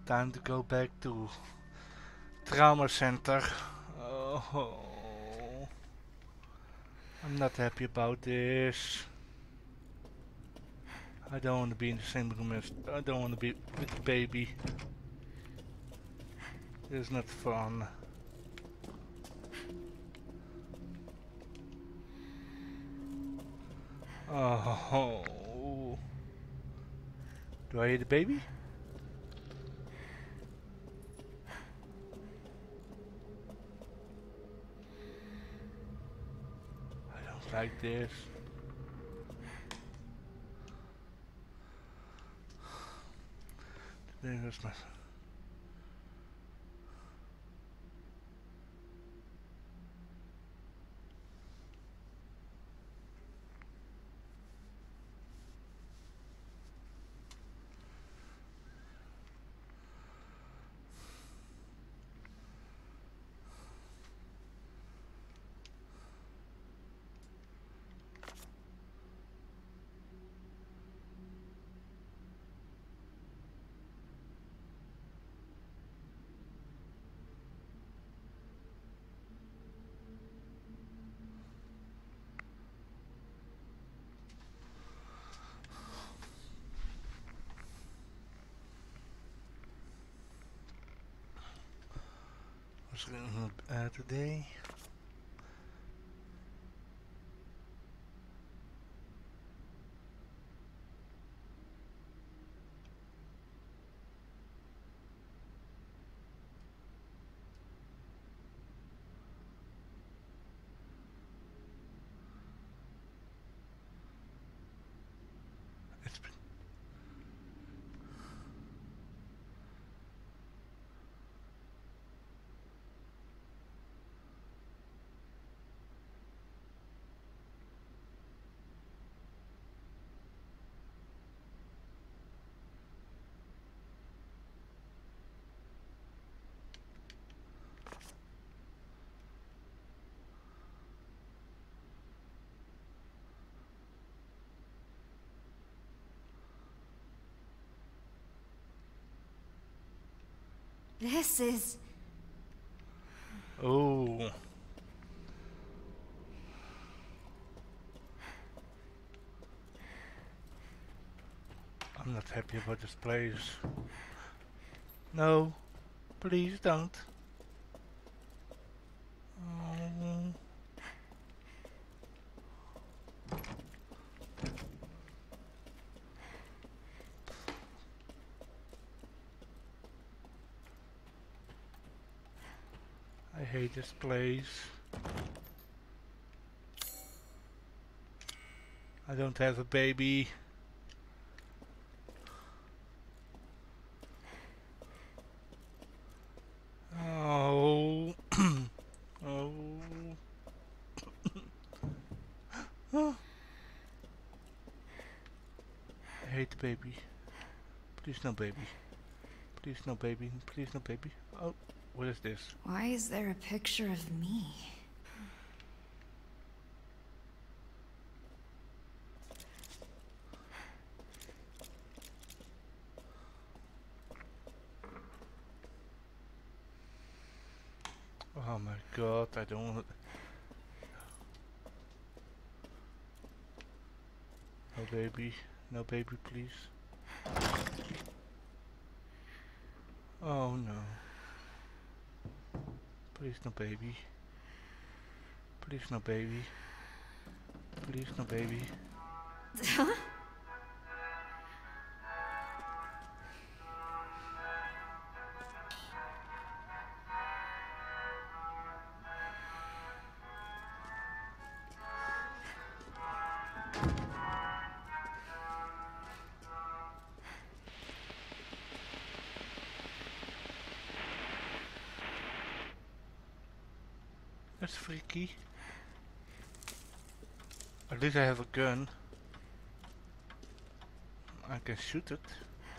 Time to go back to trauma center. Oh, I'm not happy about this. I don't want to be in the same room as. I don't want to be with the baby. It's not fun. Oh. Do I hear the baby? I don't like this. There's my. What's going on today? It's been. This is... Oh. I'm not happy about this place. No, please don't. Oh. I hate this place. I don't have a baby. Oh. Oh. Oh. I hate the baby. Please no baby. Please no baby. Please no baby. Oh, what is this? Why is there a picture of me? Oh my god, I don't want. No baby. No baby, please. Oh no. Please no baby. Please no baby. Please no baby. That's freaky. At least I have a gun. I can shoot it.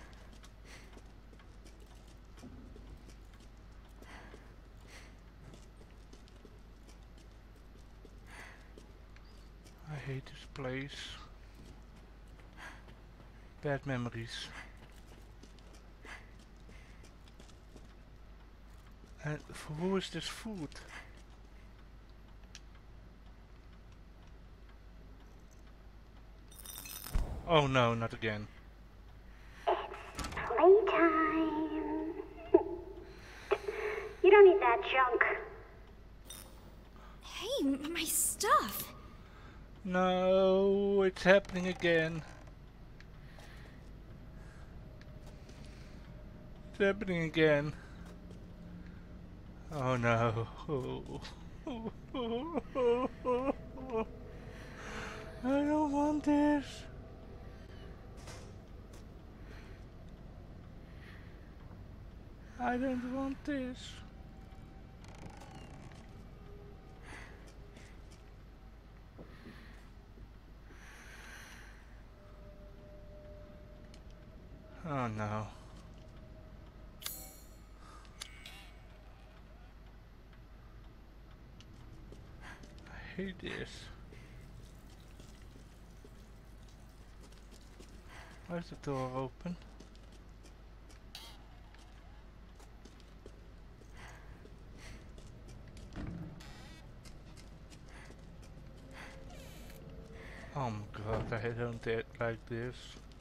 I hate this place. Bad memories. And for who is this food? Oh no, not again. Playtime. You don't need that junk. Hey, my stuff! No, it's happening again. It's happening again. Oh no. I don't want this. I don't want this. Oh no. I hate this. Why is the door open? Oh my god, I don't like this.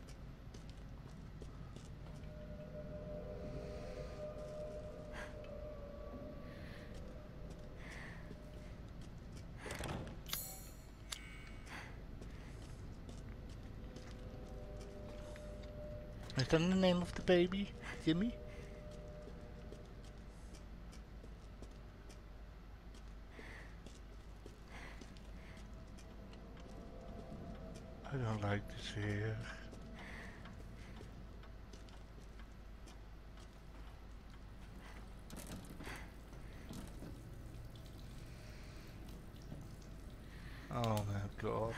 Is that the name of the baby? Jimmy? I don't like this here. Oh my god.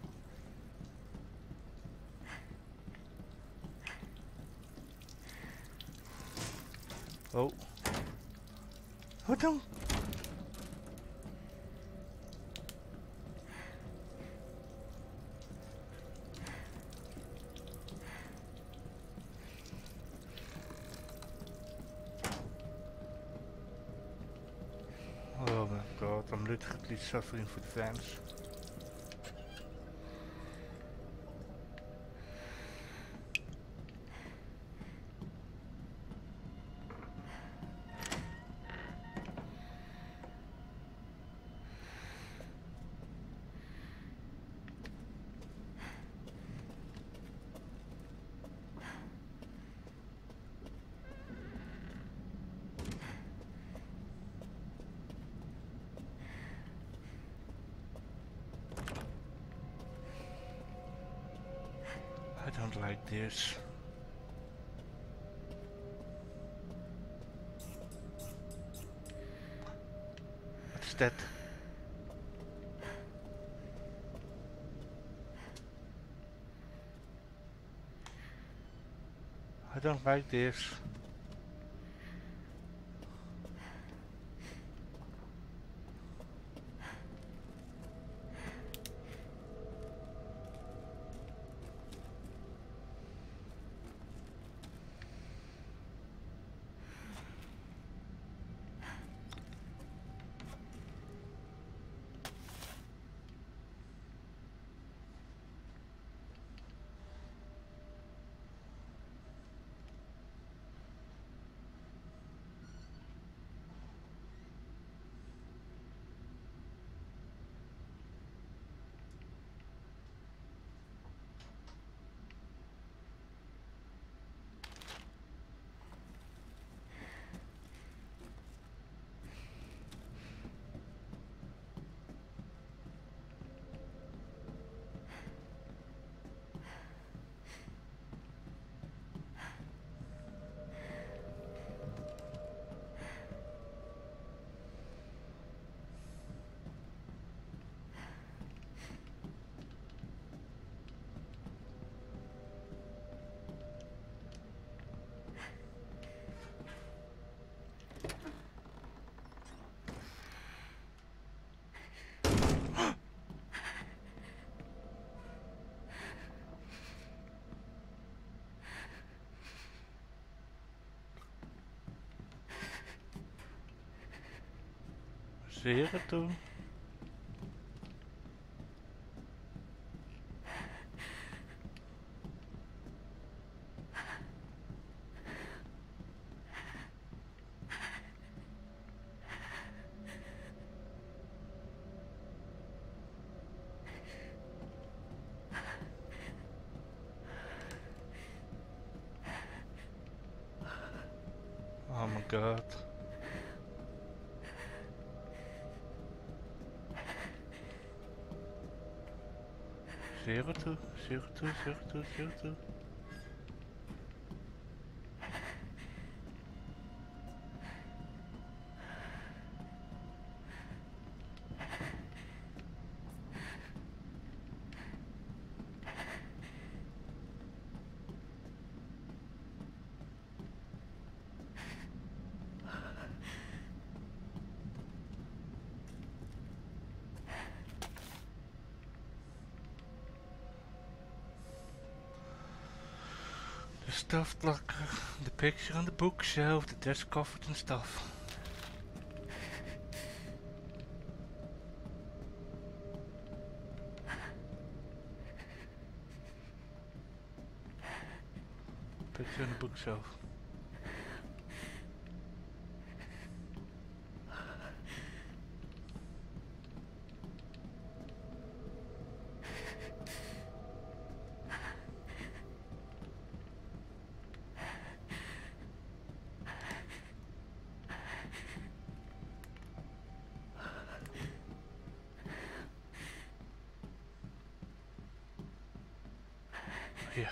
Oh. Oh no! Oh my god, I'm literally suffering for the fans. I don't like this. What's that? I don't like this. Zero two. Oh my god. 02, 02, 02, 02. The stuffed locker, the picture on the bookshelf, the desk covered in stuff. Picture on the bookshelf. Here.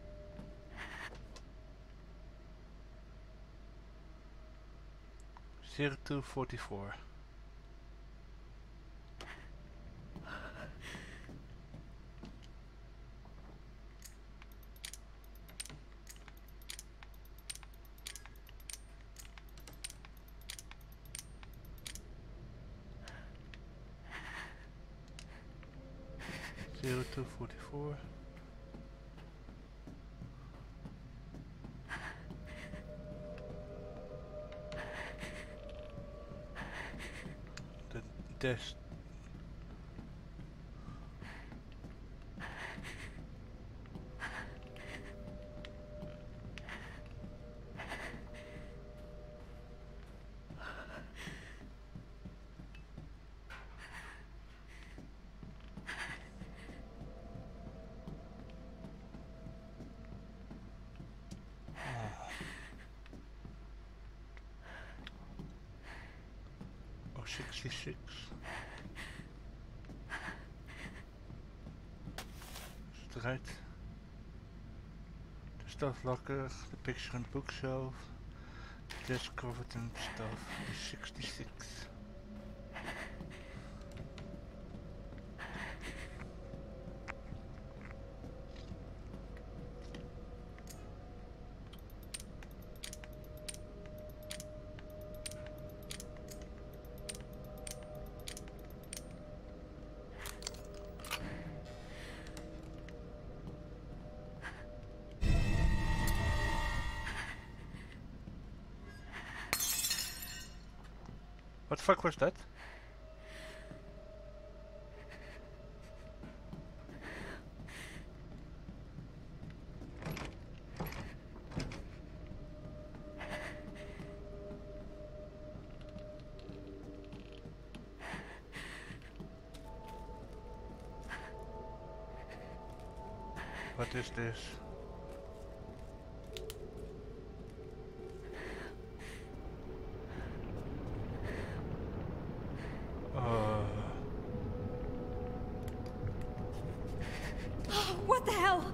Zero 0244. Zero 0244. The desk. Oh, 66. Is het right? The stuff locker, the picture on the bookshelf, the desk covered in stuff, is 66. What the fuck was that? What is this? What the hell?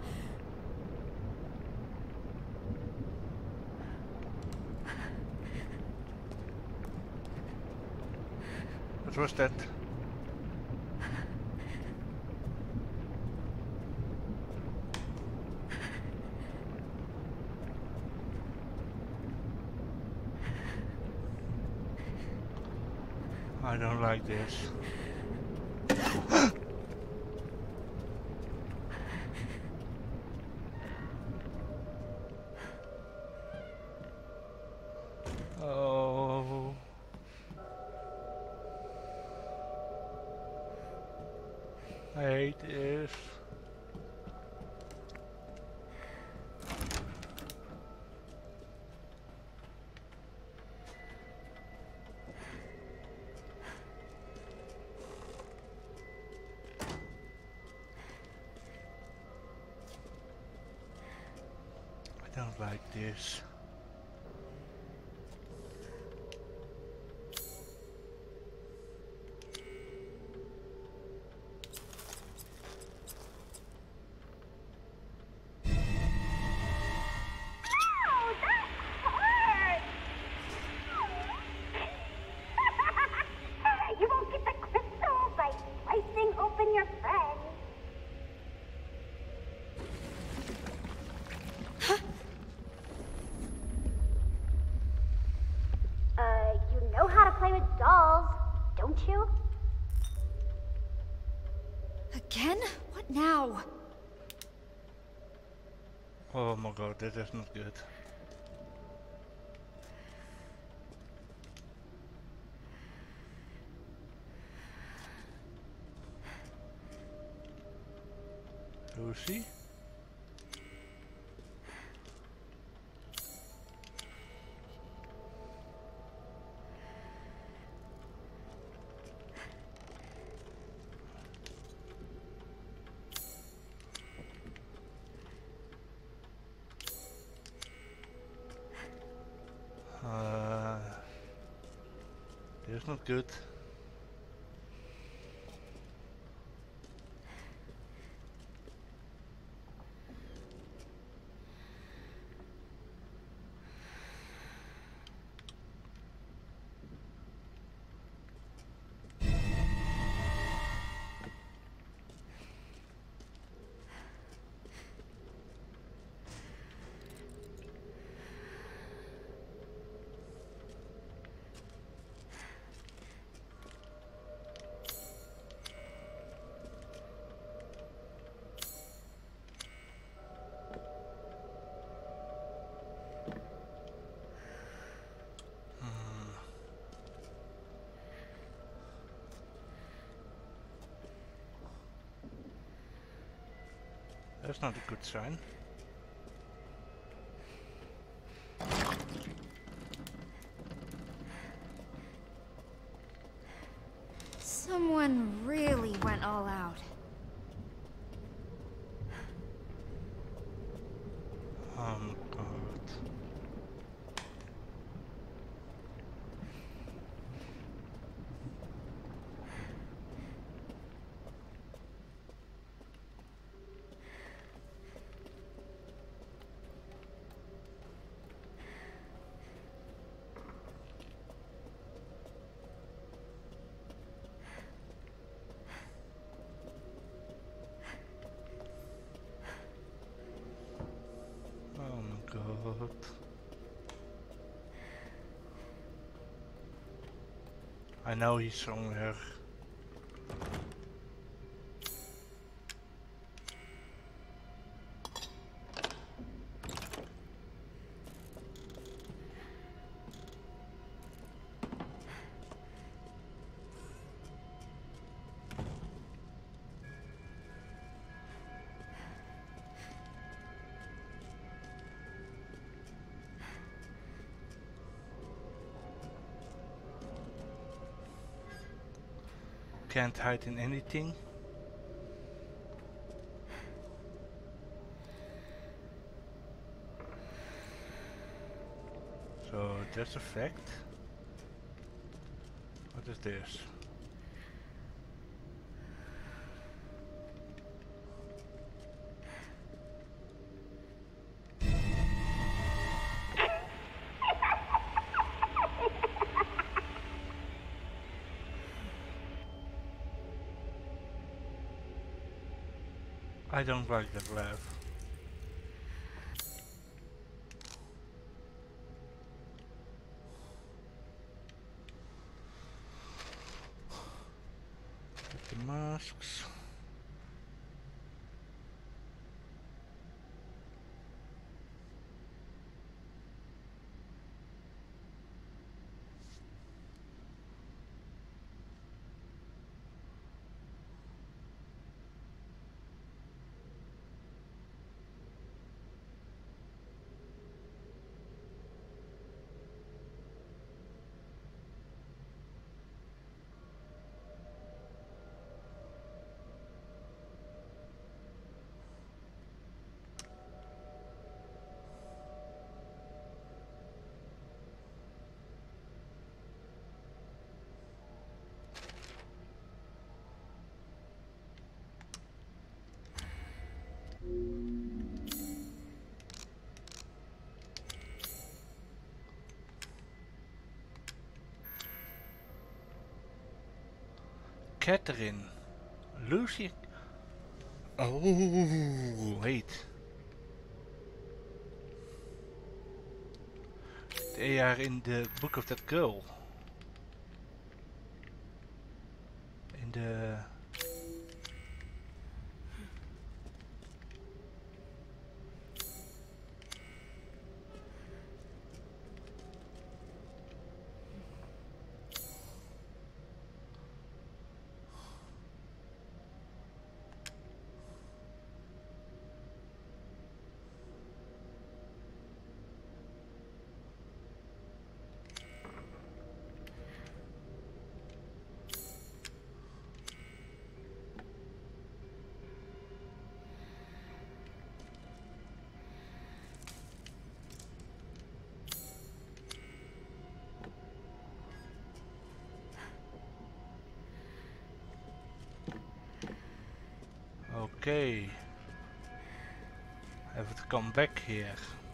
What was that? I don't like this. Oh. don't like this. Ow, that hurt! You won't get the crystal by slicing open your friend. You know how to play with dolls, don't you? Again? What now? Oh my god, that is not good. Lucy? That's not good. That's not a good sign. Someone really went all out. Oh my god. Oh my god. I know he's somewhere. Can't hide in anything. So that's a fact. What is this? I don't like that laugh. Get the masks. Catherine. Lucy. Oh, wait. They are in the book of that girl. In the... Okay. I have to come back here.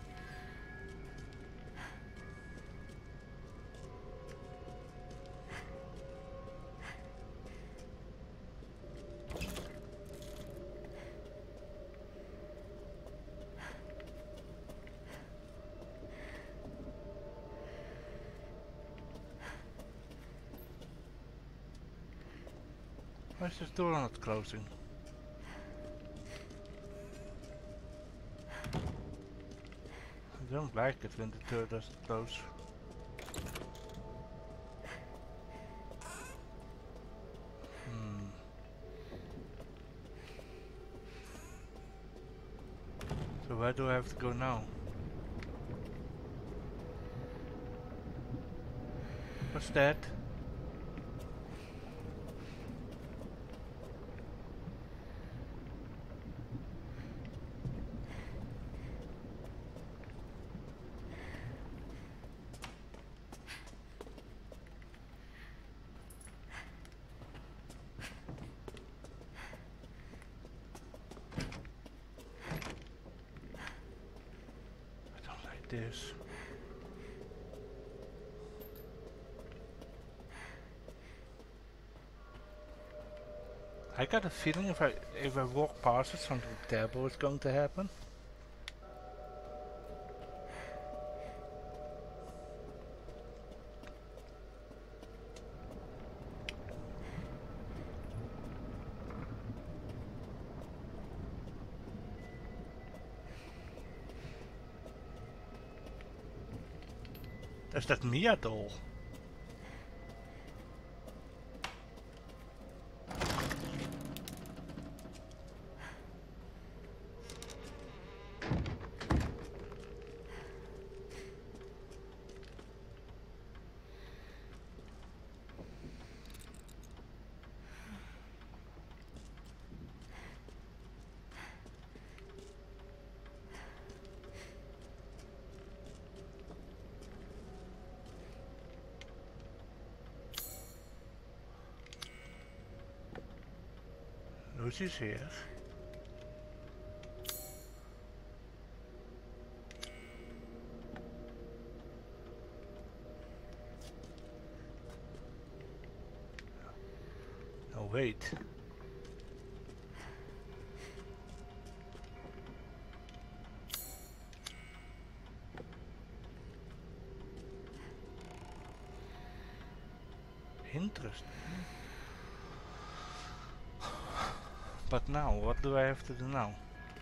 Why is this door not closing? I don't like it when the door doesn't close. So where do I have to go now? What's that? I don't like this. I got a feeling if I walk past it, something terrible is going to happen. That's that Mia doll. Lucy's here. Oh wait. Interesting. But now, what do I have to do now?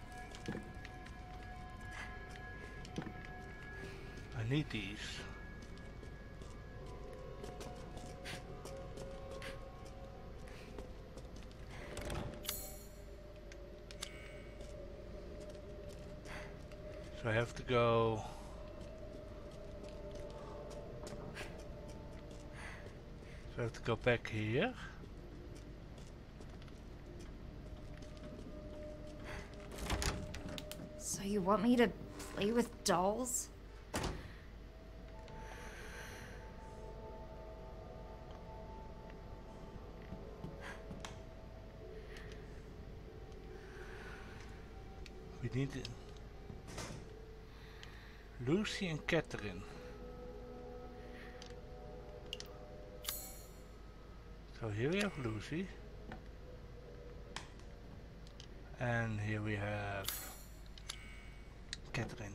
I need these. So I have to go... So I have to go back here. So you want me to play with dolls? We need Lucy and Catherine. So here we have Lucy. And here we have Catherine.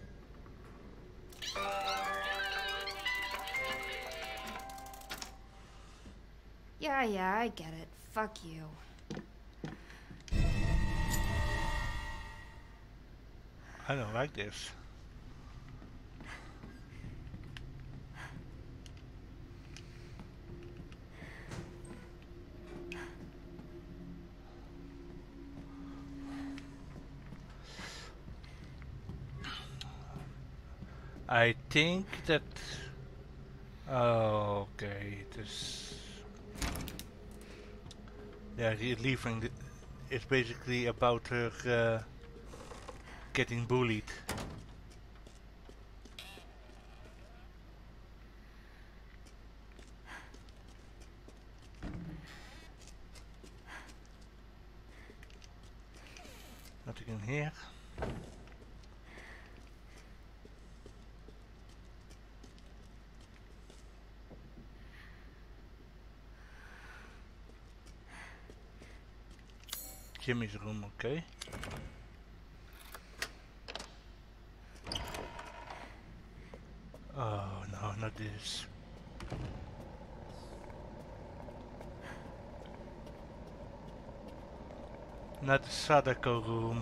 Yeah, I get it. Fuck you. I don't like this. I think that... Oh, okay, this... Yeah, leaving the, it's basically about her getting bullied. Nothing in here. Jimmy's room, okay. Oh no, not this. Not the Sadako room.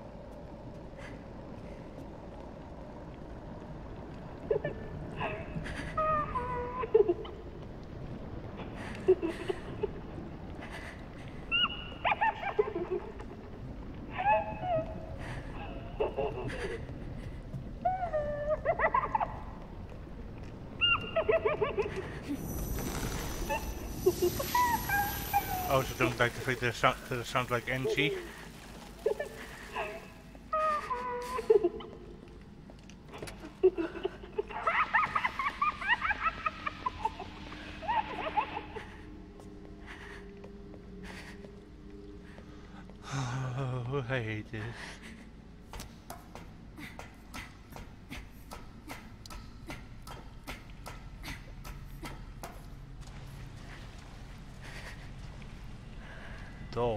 I also don't like the fact that it sounds like NG. Oh, I hate this. Doll.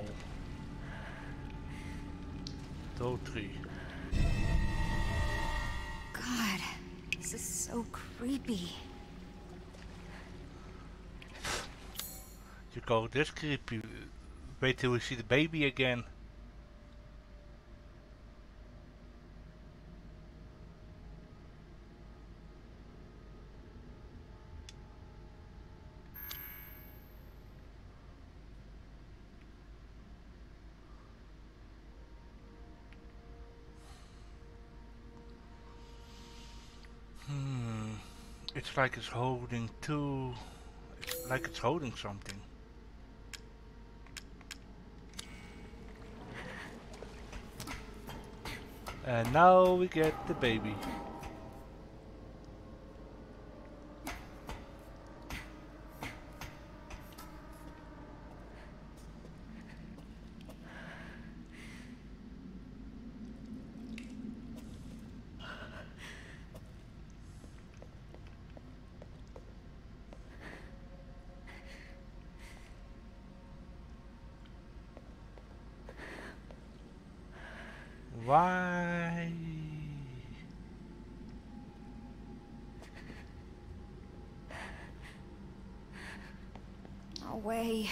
Doll 3. God, this is so creepy. You call this creepy? Wait till we see the baby again. It's like it's holding two... It's like it's holding something. And now we get the baby. Why? No way.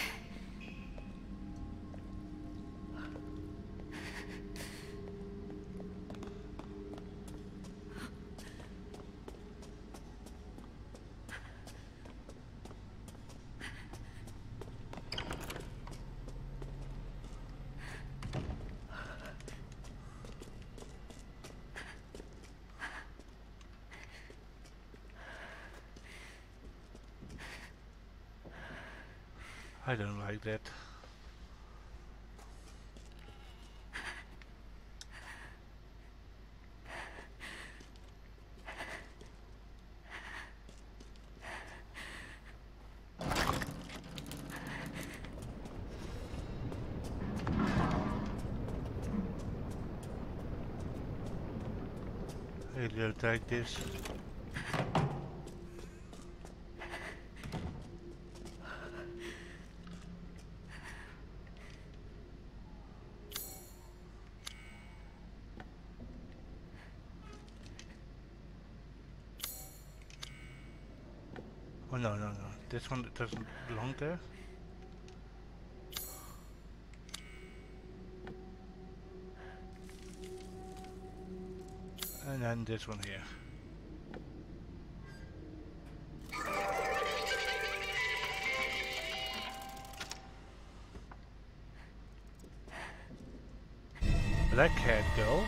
I don't like that. I don't like this. Oh no, no, no. This one doesn't belong there. And then this one here. Black haired girl.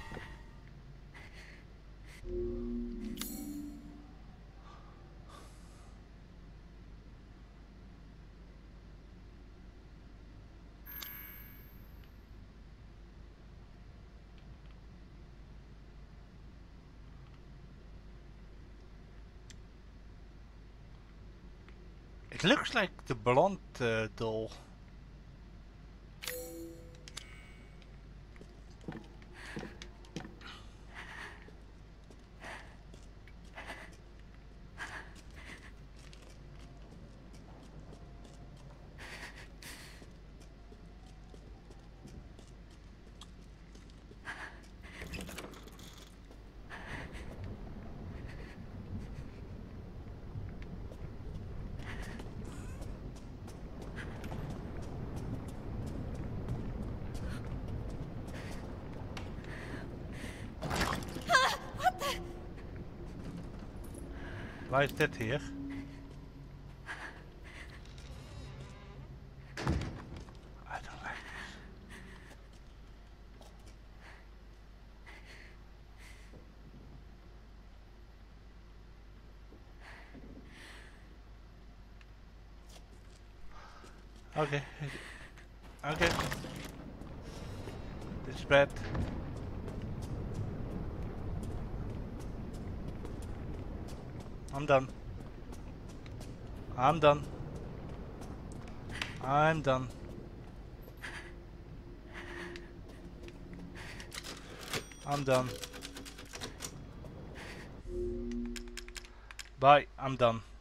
It looks like the blonde doll. Why is that here? I don't like this. Okay. Okay. This is bad. I'm done. I'm done. I'm done. I'm done. Bye. I'm done.